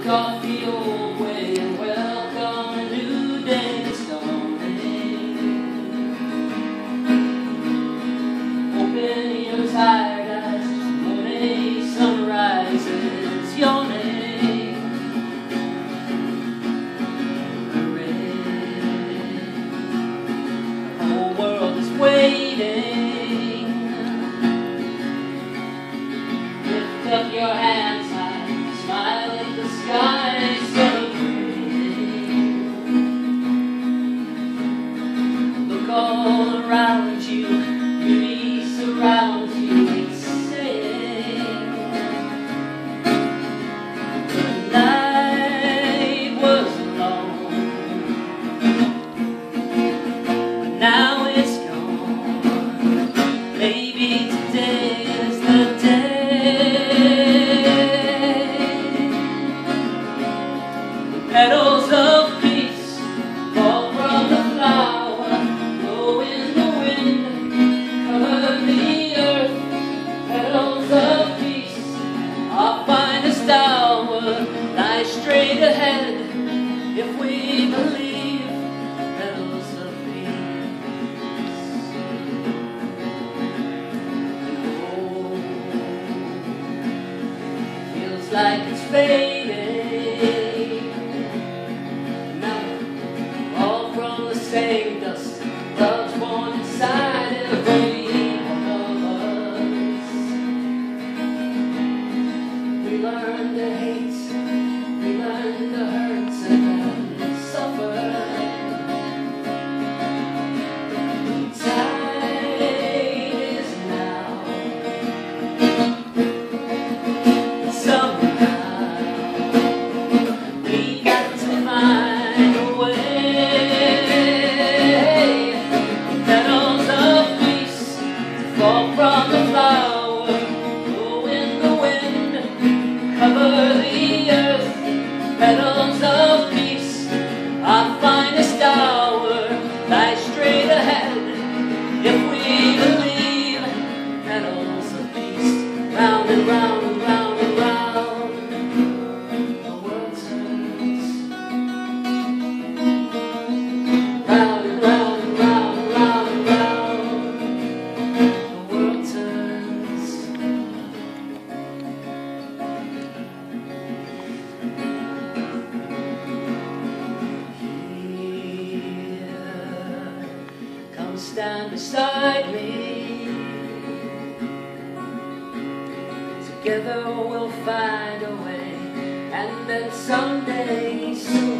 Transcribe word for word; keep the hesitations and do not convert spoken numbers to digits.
off the old way and welcome a new day that's dawning. Open your tired eyes, morning sunrise is yawning. The whole world is waiting. Lift up your hands high, smile at the sky, celebrating. Look all around you, beauty surrounds you, it's saying the night was long, but now it's gone. Maybe today is the day. Petals of peace fall from the flower, blow in the wind, cover the earth. Petals of peace, our finest hour lies straight ahead if we believe. Petals of peace. Oh, feels like it's fading. Same dust, love's born inside every one of us. We learn to hate, we learn to hurt and suffer. The tide is now. Somehow we got to find a way. Fall from the flower, blow in the wind, cover the earth. Petals of peace, our finest hour lies straight ahead if we believe. Petals of peace, round and round and round and round the world turns. Round and round and round and round and round the world turns. Here, come stand beside me. Together we'll find a way, and then someday soon